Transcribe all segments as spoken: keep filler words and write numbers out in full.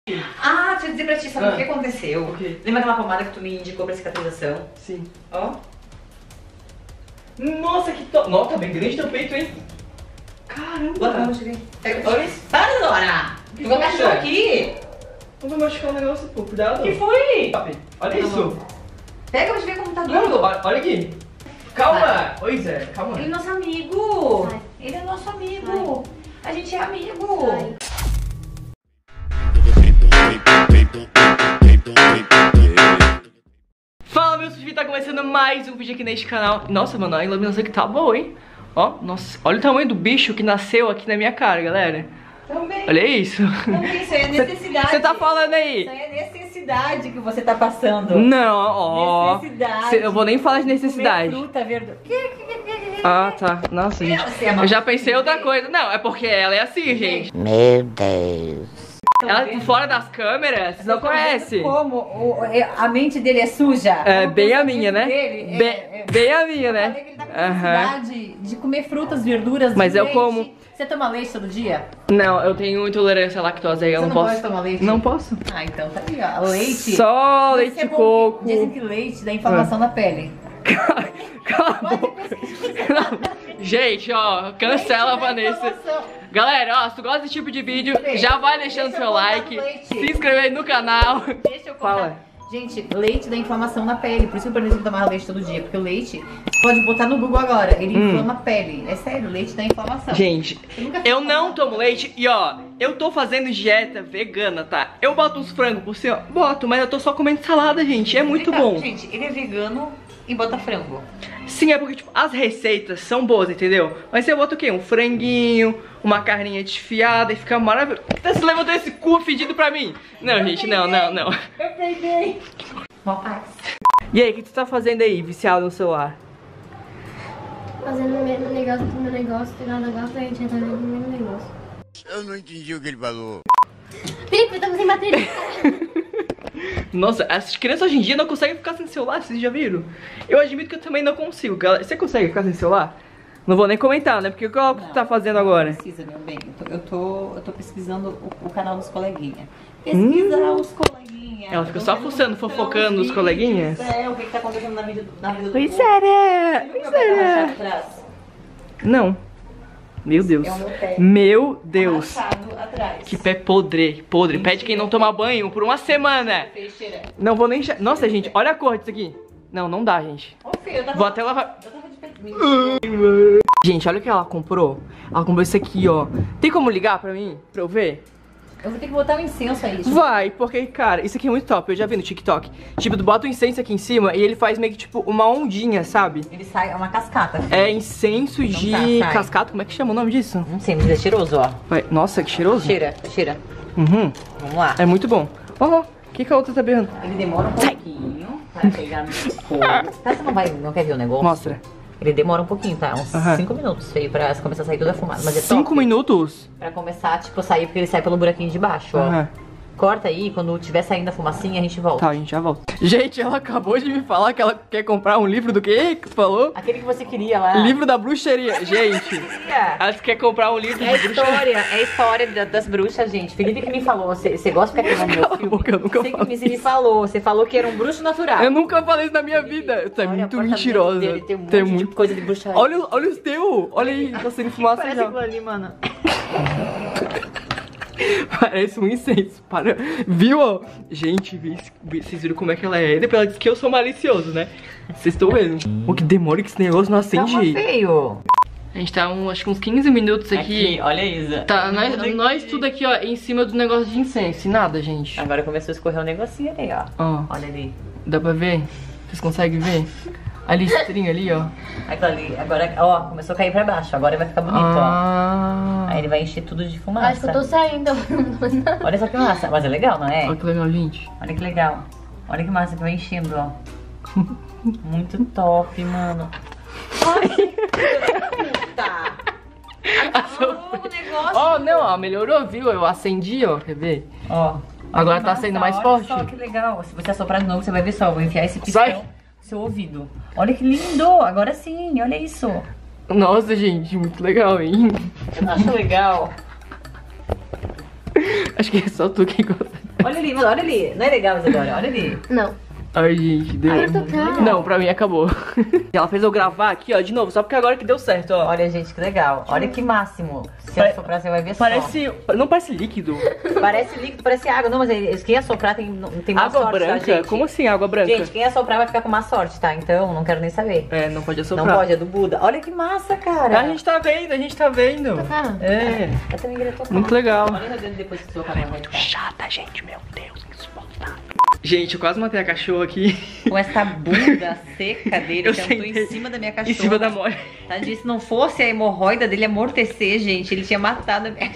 Ah, deixa eu dizer pra ti, sabe Ah. o que aconteceu? O quê? Lembra aquela pomada que tu me indicou pra cicatrização? Sim. Ó. Nossa, que top. Nossa, tá bem grande teu peito, hein? Caramba. Caramba. Vamos ver. Pega Olha o isso. Para, Dora! Que Tu vai me foi, achar Zé? aqui? Não vai machucar o negócio, pô. Cuidado. O que foi? Papi, olha Tá isso. bom. Pega pra te ver como tá Não, duro. olha, olha aqui. Calma. Oi, Zé. Calma. Ele é nosso amigo. Vai. Ele é nosso amigo. A gente é amigo. Vai. Fala, meus filhos, tá começando mais um vídeo aqui neste canal. Nossa, mano, a iluminação aqui tá boa, hein? Ó, nossa, olha o tamanho do bicho que nasceu aqui na minha cara, galera. Também. Olha isso. Também, isso aí é necessidade. Você tá falando aí? Isso aí é necessidade que você tá passando. Não, ó. Necessidade. Cê- Eu vou nem falar de necessidade. Comer fruta, verdura. Ah, tá. Nossa, gente. Você é uma- Eu já pensei outra coisa. Não, é porque ela é assim, gente. Meu Deus. Ela fora das câmeras, vocês não Vocês tão vendo conhecem. Como o- é- a mente dele é suja? É Como bem o a minha, né? dele é- Bem, é- bem a minha, Eu né? falei que ele tá com Aham. necessidade de comer frutas, verduras, Mas eu leite. como. Você toma leite todo dia? Não, eu tenho intolerância à lactose aí, eu Você não não posso. pode tomar leite? Não posso. Ah, então tá legal. Leite. Só Deve leite ser de bom. coco. Dizem que leite dá inflamação na pele. Cala a boca. Não. Gente, ó, cancela a Leite dá Vanessa. inflamação. Galera, ó, se tu gosta desse tipo de vídeo, Peraí, já vai deixando deixa seu eu contar like, do leite. se inscrever no canal. Deixa eu contar. Fala. Gente, leite dá inflamação na pele. Por isso que eu preciso tomar leite todo dia. Porque o leite, você pode botar no Google agora, ele Hum. inflama a pele. É sério, leite dá inflamação. Gente, Eu nunca eu fiz não nada. tomo leite e ó, eu tô fazendo dieta vegana, tá? Eu boto uns frangos por cima, boto, mas eu tô só comendo salada, gente, é muito Vem cá, bom. Gente, ele é vegano e bota frango. Sim, é porque, tipo, as receitas são boas, entendeu? Mas você bota o quê? Um franguinho, uma carninha desfiada e fica maravilhoso. Por que tá se levantando esse cu fedido pra mim? Não, gente, não, não, não. Eu peguei. Mó paz. E aí, o que tu tá fazendo aí, viciado no celular? Fazendo o mesmo negócio do meu negócio, pegar o negócio, a gente entra no mesmo negócio. Eu não entendi o que ele falou. Felipe, estamos sem bateria. Nossa, as crianças hoje em dia não conseguem ficar sem celular, vocês já viram? Eu admito que eu também não consigo, galera. Você consegue ficar sem celular? Não vou nem comentar, né? Porque o que você tá fazendo agora? Precisa, meu bem. Eu tô, eu tô, eu tô pesquisando o, o canal dos coleguinhas. Pesquisar os coleguinhas. Ela fica Eu só tô fuçando, vendo fofocando os vídeos, coleguinhas? É, o que, que tá acontecendo na vida do, na vida do Oi, povo. Sarah! Viu Oi, meu pé Sarah! rachado atrás? Não. Meu Deus. É o meu pé. Meu Deus. Rachado atrás. Que pé podre, podre. Pé de quem não toma banho por uma semana. Fecheira. Não vou nem... enxer- Nossa, gente, olha a cor disso aqui. Não, não dá, gente. Ô, filho, eu tava, Vou até lavar... eu tava de pé. Mentira. Gente, olha o que ela comprou. Ela comprou isso aqui, ó. Tem como ligar pra mim? Pra eu ver? Eu vou ter que botar um incenso aí. Tipo, Vai, porque, cara, isso aqui é muito top. Eu já vi no TikTok. Tipo, tu bota o incenso aqui em cima e ele faz meio que, tipo, uma ondinha, sabe? ele sai, é uma cascata. É incenso de tá, sai. cascata. Como é que chama o nome disso? Não sei, mas é cheiroso, ó. Vai. Nossa, que cheiroso. Cheira, cheira. Uhum. Vamos lá. É muito bom. Ó, o que, que a outra tá berrando? Ele demora um pouquinho pra pegar no fogo. Tá, você não, vai, não quer ver o negócio? Mostra. Ele demora um pouquinho, tá? Uns Aham. cinco minutos, feio, pra começar a sair toda a fumaça. Mas é Cinco top. minutos? Pra começar, tipo, sair, porque ele sai pelo buraquinho de baixo, ó. Aham. Corta aí, quando tiver saindo a fumacinha, a gente volta. Tá, a gente já volta. Gente, ela acabou de me falar que ela quer comprar um livro do quê que tu falou? Aquele que você queria lá. Livro da bruxaria. Gente, É. ela quer comprar um livro É a de bruxaria. história, é a história da- das bruxas, gente. Felipe que me falou, você, você gosta de ficar aqui no meu Cala a filme? boca, eu nunca Você falo que me, me falou, você falou que era um bruxo natural. Eu nunca falei isso na minha vida. Tu é Olha, muito o apartamento mentirosa. dele tem um monte Tu é de muito... coisa de bruxaria. Olha, o- olha os teus. Olha aí, tá saindo fumaça Parece já. aquilo ali, mano. Parece um incenso. Para... Viu, ó? Gente, vi- vi- vocês viram como é que ela é. Depois ela disse que eu sou malicioso, né? Vocês estão vendo. Pô, que demora que esse negócio não acende. Calma, feio. A gente tá um, acho que uns quinze minutos aqui. olha isso. Tá, nós, nós tudo aqui, ó, em cima do negócio de incenso. E nada, gente. Agora começou a escorrer um negocinho ali, ó. Ó, Olha ali. dá pra ver? Vocês conseguem ver? A listrinha ali, ó. Aquilo ali. Agora, ó, começou a cair pra baixo. Agora vai ficar bonito, Ah. ó. Aí ele vai encher tudo de fumaça. Acho que eu tô saindo. Olha essa que massa. Mas é legal, não é? Olha que legal, gente. Olha que legal. Olha que massa que vai enchendo, ó. Muito top, mano. Puta! O negócio. Ó, não, ó, melhorou, viu? Eu acendi, ó, quer ver? Ó. Agora Que tá massa, saindo mais olha forte. Só que legal. Se você assoprar de novo, você vai ver só. Eu vou enfiar esse pistão Sai. no seu ouvido. Olha que lindo! Agora sim, olha isso. Nossa, gente, muito legal, hein? Eu acho legal. Acho que é só tu que gosta. Olha ali, mas olha ali. Não é legal, Isadora? Olha ali. Não. Ai, gente, deu. Ai, eu tô cara. Não, pra mim acabou. Ela fez eu gravar aqui, ó, de novo, só porque agora que deu certo, ó. Olha, gente, que legal. Olha que máximo. Se Pare- assoprar, você vai ver Parece. Não parece líquido. só. Parece líquido, parece água. Não, mas eles- quem assoprar tem, não- tem má Água sorte, tá, branca? gente? Como assim, água branca? Gente, quem assoprar vai ficar com má sorte, tá? Então, não quero nem saber. É, não pode assoprar. Não pode, é do Buda. Olha que massa, cara. A gente tá vendo, a gente tá vendo. Tocar? É. Eu também queria tocar. Muito legal. Olha meu dedo depois que seu cabelo vai ficar. Chata, gente, meu Deus, insuportável. Gente, eu quase matei a cachorra aqui. Com essa bunda seca dele, Eu sentou sentei em cima da minha cachorra. Em cima da mole. Tadinho, se não fosse a hemorroida dele amortecer, gente, ele tinha matado a minha...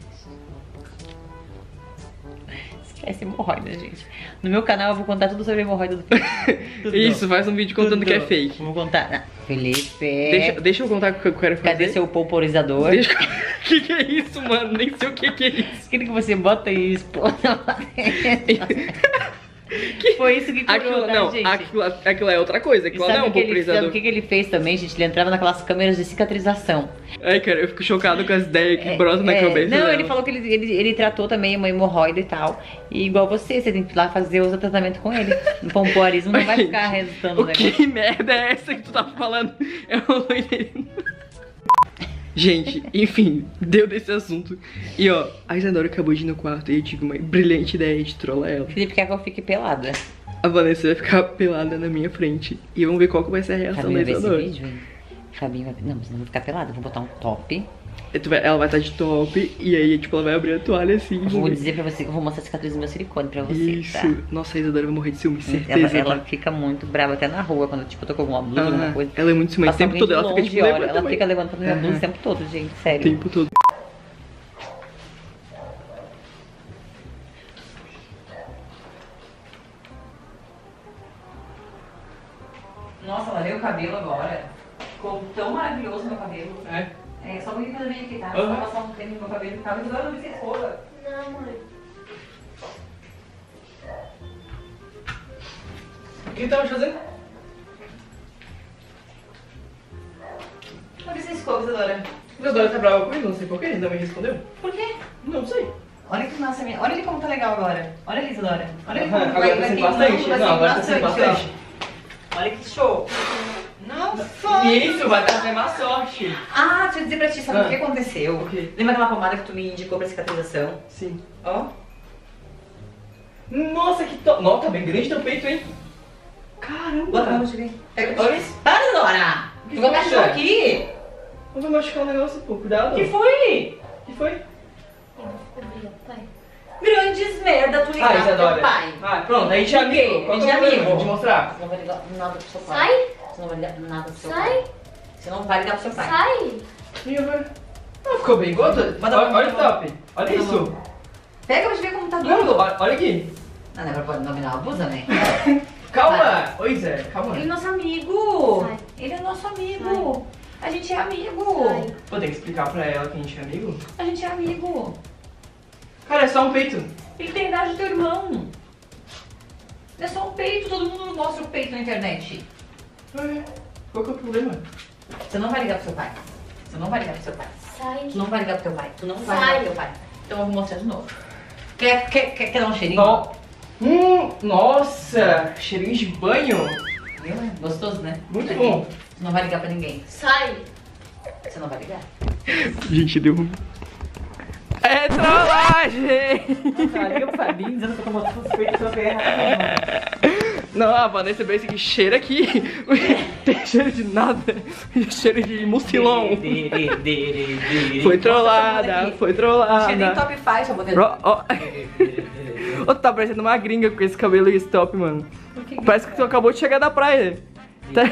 Esquece hemorroida, gente. No meu canal eu vou contar tudo sobre a hemorroida do Tudo. Isso, faz um vídeo contando Tudo. que é fake. Vou contar. Não. Felipe. Deixa, deixa eu contar o que eu quero fazer. Cadê seu pulporizador? Deixa... Que que é isso, mano? Nem sei o que que é isso. Aquilo que você bota e explode. Foi isso que curou, Aquilo, tá, não, gente? aquilo, aquilo é outra coisa. E Aquilo não é sabe um o que ele, sabe pulverizador. o que que ele fez também, gente? Ele entrava naquelas câmeras de cicatrização. Ai, cara, eu fico chocado com as ideias que brotam na É, cabeça Não, dela. ele falou que ele, ele, ele tratou também uma hemorroida e tal. E igual você, você tem que ir lá fazer o tratamento com ele. O pompoarismo não vai Gente, ficar resultando O no que negócio. merda é essa que tu tá falando? Eu não tô entendendo. Gente, enfim, deu desse assunto. E ó, a Isadora acabou de ir no quarto e eu tive uma brilhante ideia de trollar ela. Felipe quer que eu fique pelada. A Vanessa vai ficar pelada na minha frente. E vamos ver qual que vai ser a reação Fabinho da vai ver esse Isadora. vídeo, hein? Fabinho vai... Não, mas eu não vou ficar pelada. Eu vou botar um top. E tu vai- Ela vai estar de top e aí, tipo, ela vai abrir a toalha assim. Eu vou vamos ver. dizer pra você que eu vou mostrar a cicatriz do meu silicone pra você, Isso. tá? Nossa, a Isadora vai morrer de ciúme, Ela, certeza. ela tá? fica muito brava até na rua, quando tipo, eu tô com alguma blusa, Ah, alguma coisa. ela é muito ciumenta o Passa tempo alguém todo. de Ela fica, longe, tipo, olha, levanta ela mãe. fica levantando minha blusa Aham. o tempo todo, gente, O sério. tempo todo. Nossa, lavei o cabelo agora. Ficou tão maravilhoso meu cabelo. É. É, só vou fazer bem aqui, tá? Aham. Só passar um creme no meu cabelo e tal. Mas agora eu não fiz escova. Não, mãe. O que tava fazendo? Não fiz escova, Isadora. Isadora tá brava comigo, não sei porquê, ainda me respondeu. Por quê? Não sei. Olha que massa minha. Olha ali como tá legal agora. Olha ali, Isadora. Olha ali Aham, como agora tá vai sendo queimando, bastante? vai Não, ser agora tá sendo bastante, ó. bastante. Olha que show. Nossa. Isso, vai trazer má sorte. Ah, deixa eu dizer pra ti, sabe Ah. o que aconteceu? O quê? Lembra aquela pomada que tu me indicou pra cicatrização? Sim. Ó. Nossa, que top. Nossa, tá bem grande teu peito, hein? Caramba. Bota a mão de ver. Pega Olha o isso. Para, Isadora! Que Tu vai foi, cachorro Zé? aqui! Eu vou machucar um negócio, pô. Cuidado. O que foi? que foi? Obrigado, pai. Grandes merda, tu ligar Ah, pro Isadora. teu pai. Ah, pronto, a gente é Por quê? amigo. Qual A que gente é é o problema amigo. de mostrar? Você não vai ligar nada pro seu pai. Sai, Você não vai ligar nada pro seu sai, pai. Você não vai ligar pro seu pai. sai. E agora? Ah, ficou bem gosto? Manda Olha, pra olha o mim. top. Olha Manda isso. Pega pra ver como tá Olha, duro. olha olha aqui. Não, não, pode não me dar uma blusa, né? Calma. Oi, Zé. Calma. Ele é nosso amigo. Sai. Ele é nosso amigo. A gente é amigo. Sai. Vou ter que explicar pra ela que a gente é amigo? A gente é amigo. Cara, é só um peito. Ele tem a idade do teu irmão. É só um peito, todo mundo mostra o peito na internet. Ué, qual que é o problema? Você não vai ligar pro seu pai. Você não vai ligar pro seu pai. Sai. Tu não vai ligar pro teu pai. Tu não vai Sai. ligar pro teu pai. Então eu vou mostrar de novo. Quer, quer, quer, quer dar um cheirinho? Ó. Hum, nossa, cheirinho de banho. Viu? Gostoso, né? Muito Aqui. bom. Tu não vai ligar pra ninguém. Sai. Você não vai ligar? Gente, deu um... É trollagem! Tá, liga pro Fabinho dizendo que eu tô mostrando os peitos que eu peguei Não, a Vanessa veio esse aqui, cheira aqui. Tem cheiro de nada. Cheiro de mucilão. Foi trollada, foi trollada. Tinha nem top five, só botei. Ro- ó. Ô, tu tá parecendo uma gringa com esse cabelo e esse top, mano. Parece que tu acabou de chegar da praia. Tá...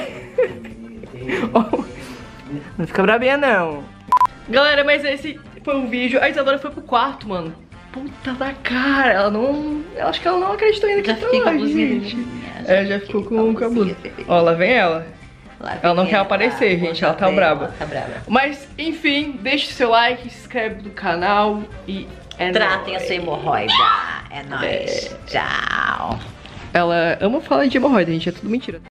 Ó, não fica brabinha, não. Galera, mas esse foi um vídeo. A Isadora foi pro quarto, mano. Puta da cara. Ela não... Eu acho que ela não acreditou ainda que Já fiquei com a blusinha gente. vermelhinha, É, já ficou com, com a blusa. Ó, lá vem ela. Ela não quer aparecer, gente, ela tá brava. Ela tá brava. Mas, enfim, deixe seu like, se inscreve no canal e é Tratem a nóis. sua hemorroida. É nóis. Tchau. Ela ama falar de hemorroida, gente, é tudo mentira.